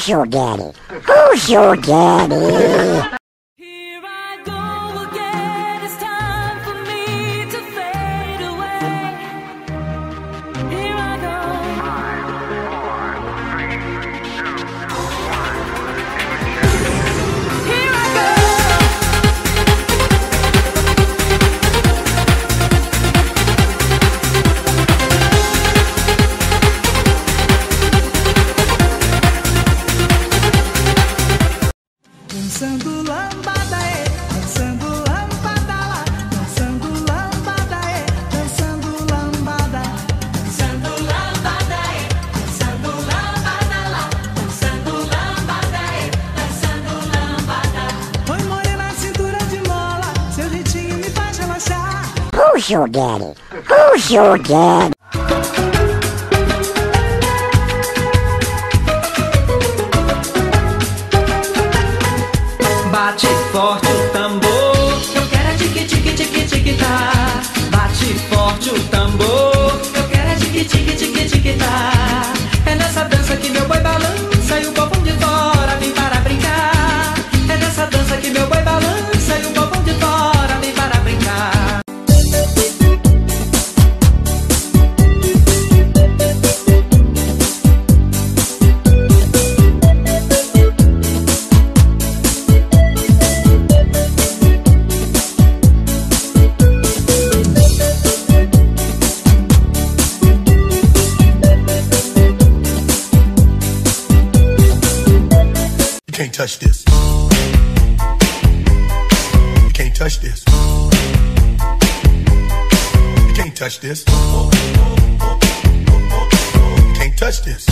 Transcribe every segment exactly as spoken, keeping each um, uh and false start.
Who's your daddy? Who's your daddy? Here I go again, it's time for me to fade away. Here I go. Five, four, three, two, one. Here I go. Dançando lambada, é, dançando lambada lá, dançando lambada, é, dançando lambada, dançando lambada, é, dançando lambada lá, dançando lambada, é, dançando lambada. Oi, morena, cintura de mola, seu jeitinho me faz relaxar. Who's your daddy? Who's your daddy? Bate forte o tambor, eu quero é tique tique tique tique tá. Bate forte o tambor, eu quero é tique tique tique tique tá. É nessa dança que meu boi balança e o povão de fora vem para brincar. É nessa dança que meu boi balança e o povão de fora vem para brincar. You can't touch this. You can't touch this. You can't touch this. You can't touch this.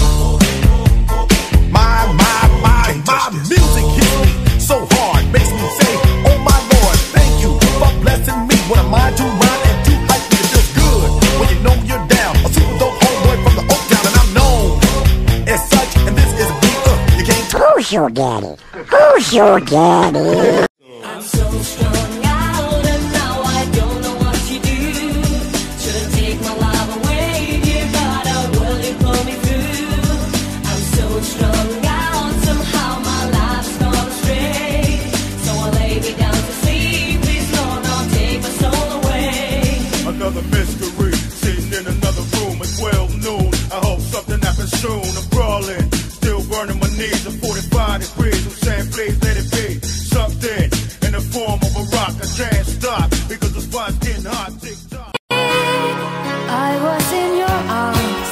My, my, my, my music hits me so hard, makes me say, oh my Lord, thank you for blessing me. When I'm mind to rhyme and too hype, it feels good when you know you're down. A super dope homeboy from the Oak Town, and I'm known as such. And this is a beat up. You can't. Who's your daddy? Who's your daddy? I'm so strung out and now I don't know what to do. Should take my love away, dear God, how will you pull me through? I'm so strung out, somehow my life's gone astray. So I lay me down to sleep, please Lord, don't take my soul away. Another mystery, sitting in another room at twelve noon. I hope something happens soon. I'm brawling, still burning my knees at forty-five degrees. I'm saying, please let it be something in the form of a rock. I can't stop because the spot's getting hot. Tick tock. I was in your arms,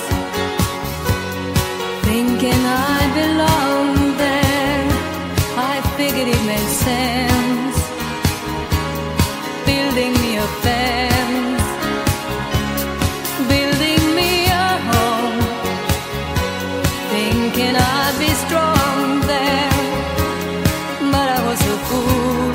thinking I belonged there. I figured it made sense, building me a fence, building me a home, thinking I'd be strong there. But I was a fool,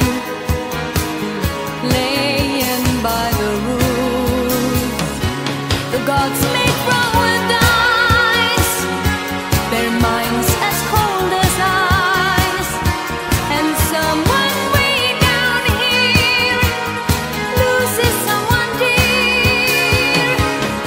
laying by the rules. The gods make wrong with dice, their minds as cold as ice. And someone way down here loses someone dear.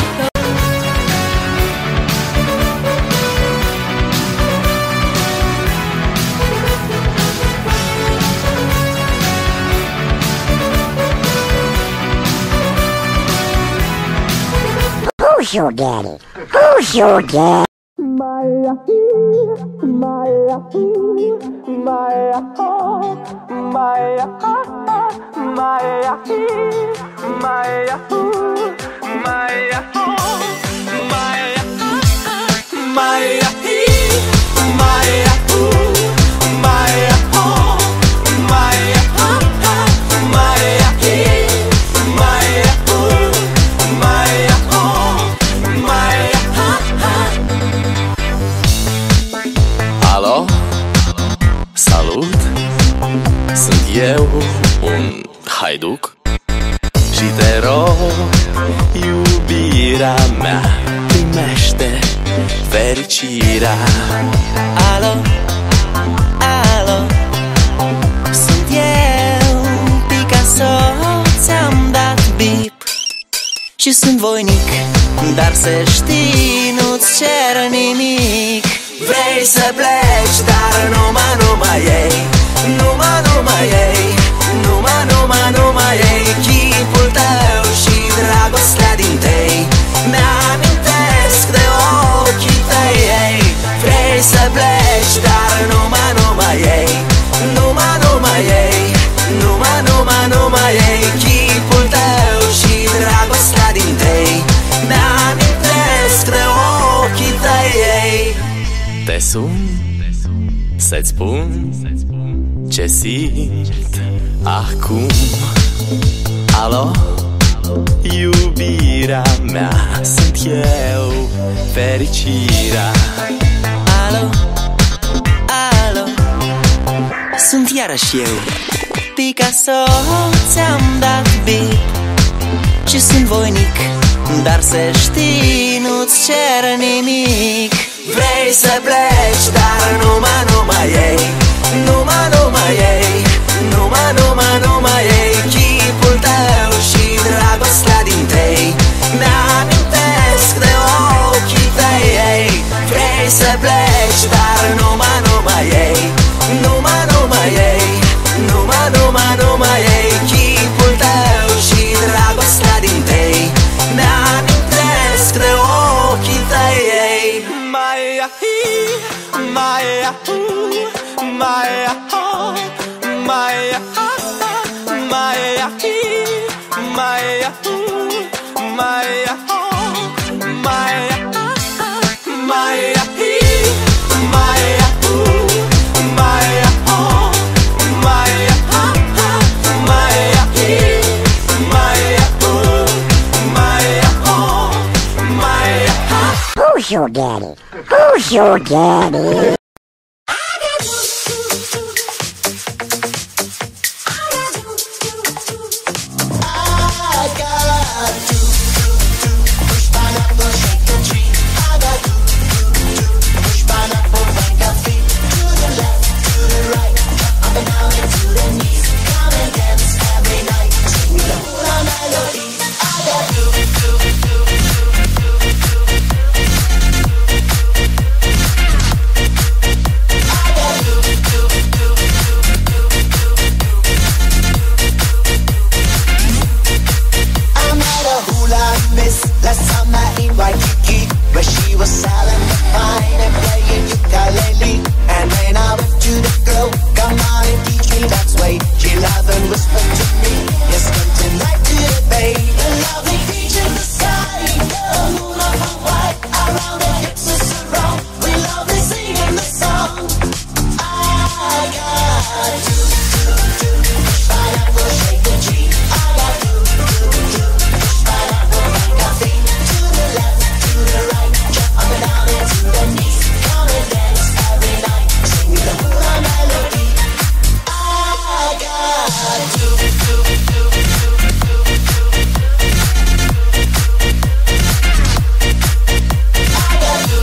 Who's your daddy? Who's your daddy? Maya, Maya, Maya, Maya, Maya, Maya, Maya, Maya, Maya, Alo? Salut! Sunt eu, un haiduc, și te rog, iubirea mea, primește fericirea. Alo? Alo? Sunt eu, Picasso, ți-am dat bip și sunt voinic, dar să știi, nu-ți cer nimic. Vrei să pleci, dar numai, numai ei, numai, numai ei, numai, numai, numai ei, chipul tău și dragostea din tei mi-amintesc de ochii tăi, ei. Vrei să pleci, dar numai, numai ei, numai, numai ei, numai, numai, numai ei, chipul tău și dragostea din tei mi-amintesc de ochii tăi, ei. Te sun să-ți spun ce simt acum. Alo, iubirea mea, sunt eu, fericirea. Alo, alo, sunt iarăși eu, Picasso, ți-am dat bip și sunt voinic, dar să știi, nu-ți cer nimic. Vrei să pleci, dar numai, numai ei, numai, numai ei, numai, numai, numai ei, chipul tău și dragostea din tei mi-amintesc de ochii tăi, ei. Vrei să pleci, dar numai, numai ei, numai, numai ei, numai, numai, numai ei, chipul tău și dragostea din tei mi-amintesc de ochii tăi, ei. Maya hi, Maya hu, Maya ho, Maya ha, Maya hi, Maya hu, Maya ho, Maya ha, Maya hi, Maya hu, Maya ho, Maya ha, Maya hi, Maya hu, Maya ho, Maya ha. Who's your daddy? Who's your daddy? Last time I in Waikiki, where she was selling the fine and playing ukulele. And when I went to the girl, come on and teach me that way. She laughed and whispered to me, yes, come tonight to the bay. The lovely beach in the sky, the moon of Hawaii, around the hips is around. We love to sing in the song. I got to, to, to, push pineapple, shake the tree. I got to, to, to, push pineapple, make a thing. To the left, to the right, jump up and down and to the knees. Come and dance every night, sing me the hula melody. I got to, to, to, I got to,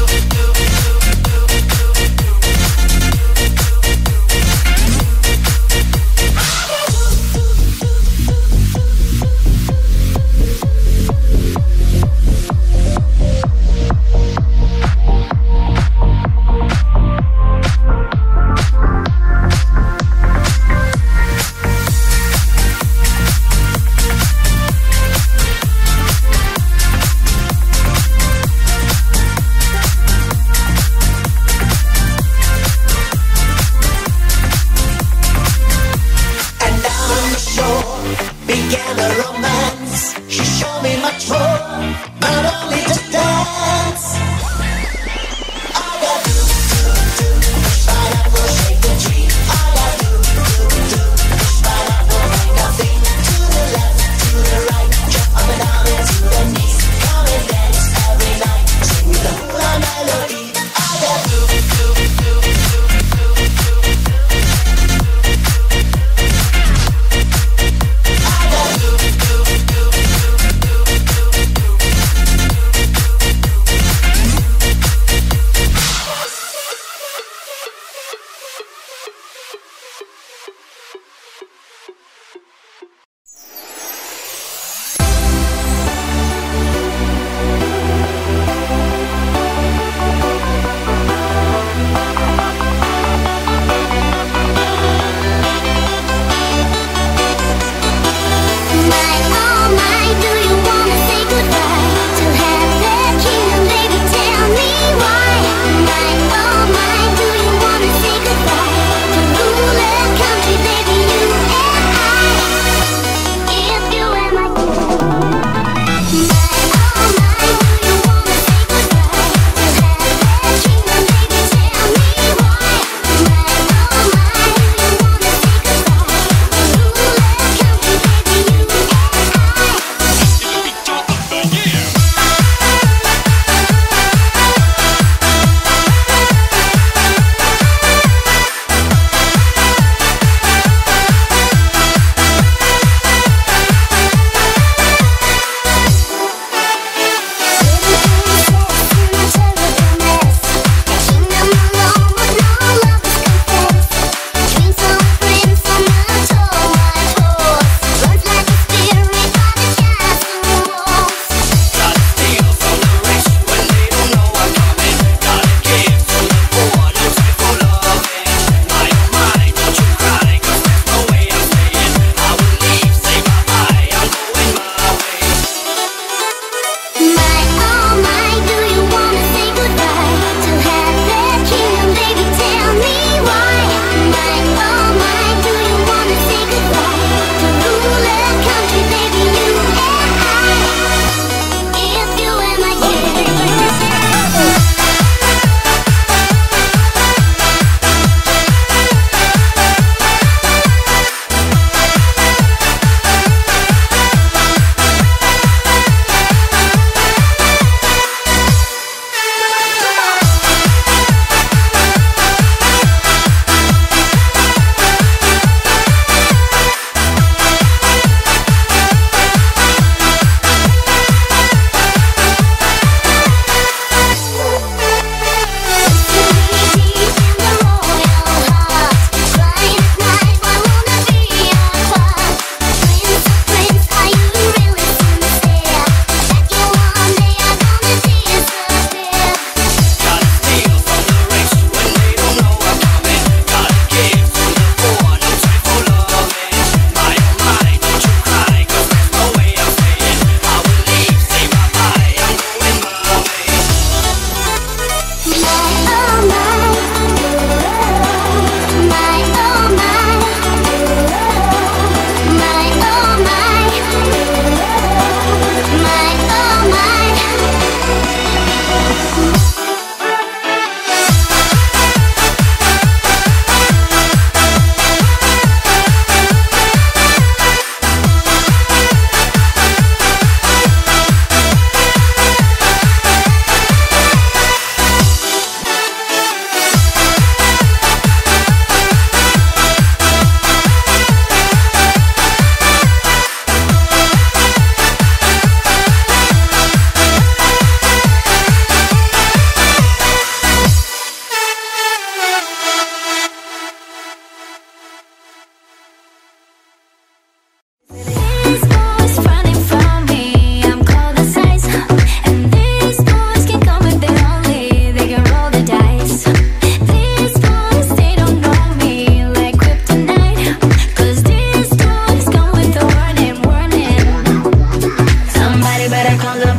and down on the shore began a romance. She showed me much more, not only to dance. I got to, to, to, push pineapple, shake the tree. I got to, to, to, push pineapple, make a thing. To the left, to the right, jump up and down and to the knees. Come and dance every night, sing me the hula melody. I got to, to, to, I got to, to, to, better come to